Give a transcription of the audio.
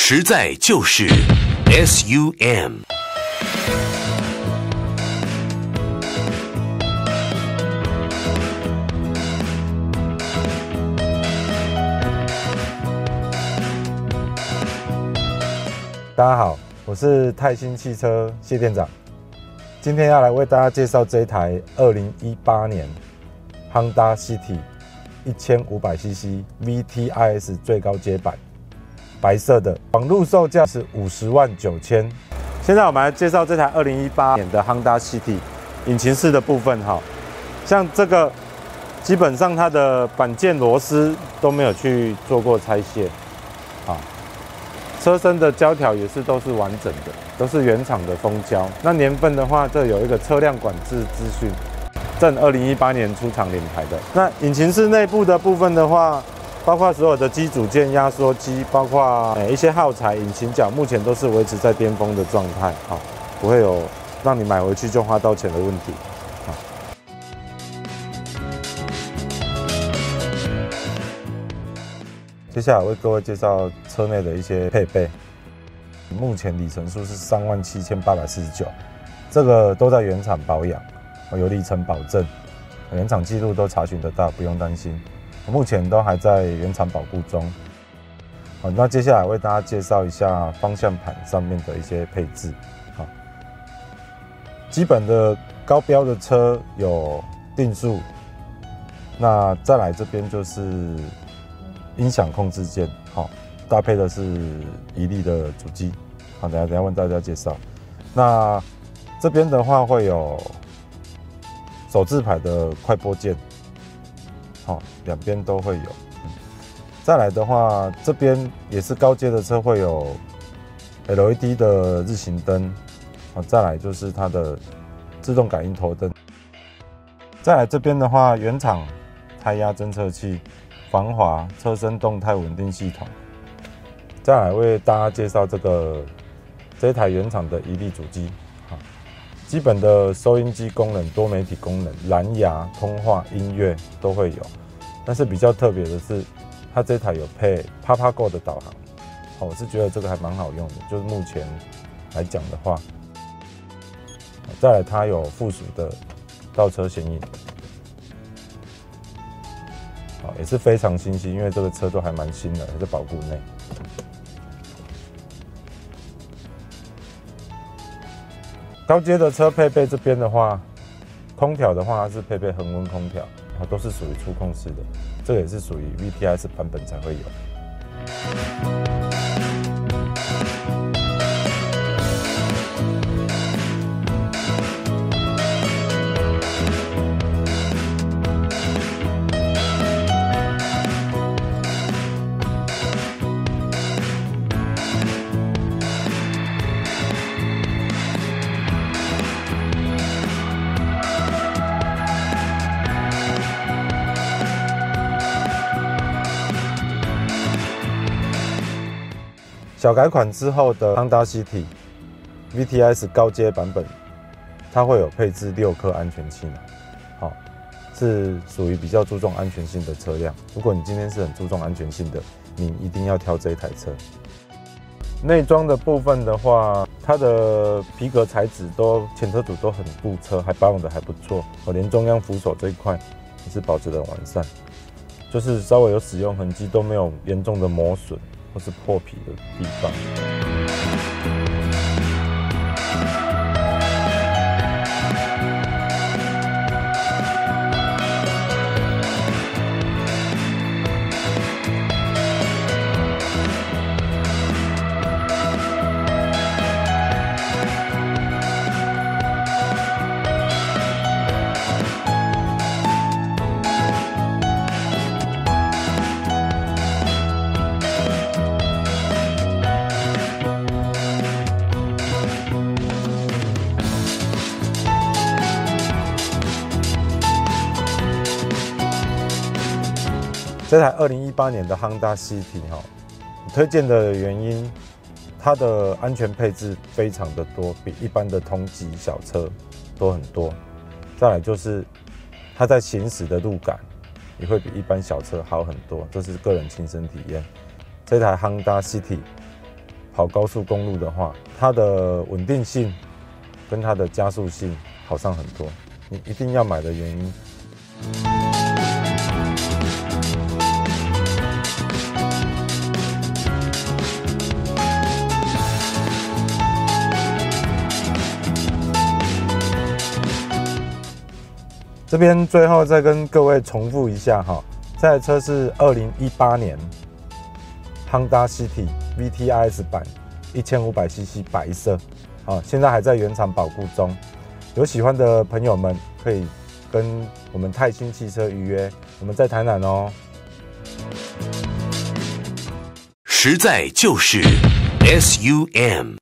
实在就是 SUM。 大家好，我是泰兴汽车谢店长，今天要来为大家介绍这一台2018年 Honda City 1500cc VTIS 最高阶版，白色的，网路售价是50万9千。现在我们来介绍这台2018年的 Honda City 引擎室的部分哈，像这个基本上它的板件螺丝都没有去做过拆卸，啊。车身的胶条也是都是完整的，都是原厂的封胶。那年份的话，这有一个车辆管制资讯，正2018年出厂领牌的。那引擎室内部的部分的话，包括所有的机组件、压缩机，包括一些耗材、引擎角，目前都是维持在巅峰的状态，好，不会有让你买回去就花到钱的问题。接下来为各位介绍车内的一些配备。目前里程数是37849，这个都在原厂保养，有里程保证，原厂记录都查询得到，不用担心。目前都还在原厂保固中。好，那接下来为大家介绍一下方向盘上面的一些配置。好，基本的高标的车有定速，那再来这边就是音响控制键，好，搭配的是1力的主机，好，等一下为大家介绍。那这边的话会有手自排的快拨键，好，两边都会有。再来的话，这边也是高阶的车会有 LED 的日行灯，好，再来就是它的自动感应头灯。再来这边的话，原厂胎压侦测器。防滑车身动态稳定系统，再来为大家介绍这一台原厂的1力主机，基本的收音机功能、多媒体功能、蓝牙通话、音乐都会有。但是比较特别的是，它这台有配 Papago 的导航，我是觉得这个还蛮好用的，就是目前来讲的话。再来它有附属的倒车显影。也是非常新鲜，因为这个车都还蛮新的，还在保固内。高阶的车配备这边的话，空调的话它是配备恒温空调，都是属于触控式的，这个也是属于 VTIS 版本才会有。小改款之后的 Honda City VTIS 高阶版本，它会有配置6颗安全气囊，好，是属于比较注重安全性的车辆。如果你今天是很注重安全性的，你一定要挑这一台车。内装的部分的话，它的皮革材质前车主都很顾车，还保养的还不错。连中央扶手这一块也是保持的完善，就是稍微有使用痕迹都没有严重的磨损或是破皮的地方。这台2018年的 Honda City 推荐的原因，它的安全配置非常的多，比一般的同级小车多很多。再来就是它在行驶的路感也会比一般小车好很多，这是个人亲身体验。这台 Honda City 跑高速公路的话，它的稳定性跟它的加速性好上很多。你一定要买的原因。这边最后再跟各位重复一下哈，这台车是2018年 Honda City VTIS 版1500cc 白色，现在还在原厂保固中。有喜欢的朋友们可以跟我们泰兴汽车预约，我们在台南哦。 实在就是 SUM。